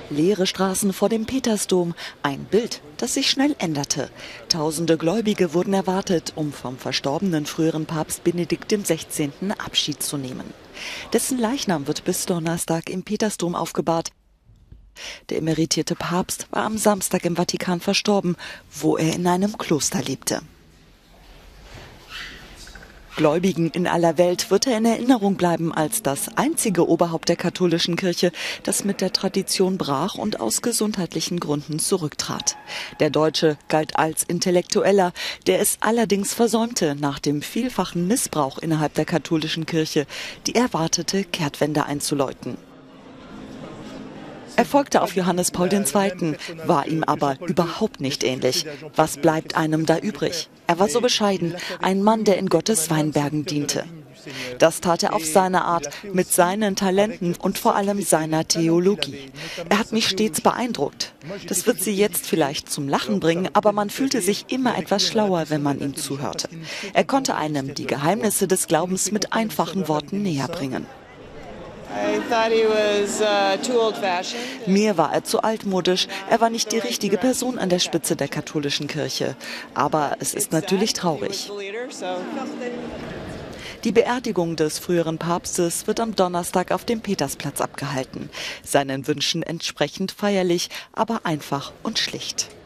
Leere Straßen vor dem Petersdom, ein Bild, das sich schnell änderte. Tausende Gläubige wurden erwartet, um vom verstorbenen früheren Papst Benedikt XVI. Abschied zu nehmen. Dessen Leichnam wird bis Donnerstag im Petersdom aufgebahrt. Der emeritierte Papst war am Samstag im Vatikan verstorben, wo er in einem Kloster lebte. Gläubigen in aller Welt wird er in Erinnerung bleiben als das einzige Oberhaupt der katholischen Kirche, das mit der Tradition brach und aus gesundheitlichen Gründen zurücktrat. Der Deutsche galt als Intellektueller, der es allerdings versäumte, nach dem vielfachen Missbrauch innerhalb der katholischen Kirche die erwartete Kehrtwende einzuläuten. Er folgte auf Johannes Paul II., war ihm aber überhaupt nicht ähnlich. Was bleibt einem da übrig? Er war so bescheiden, ein Mann, der in Gottes Weinbergen diente. Das tat er auf seine Art, mit seinen Talenten und vor allem seiner Theologie. Er hat mich stets beeindruckt. Das wird Sie jetzt vielleicht zum Lachen bringen, aber man fühlte sich immer etwas schlauer, wenn man ihm zuhörte. Er konnte einem die Geheimnisse des Glaubens mit einfachen Worten näher bringen. Mir war er zu altmodisch. Er war nicht die richtige Person an der Spitze der katholischen Kirche. Aber es ist natürlich traurig. Die Beerdigung des früheren Papstes wird am Donnerstag auf dem Petersplatz abgehalten. Seinen Wünschen entsprechend feierlich, aber einfach und schlicht.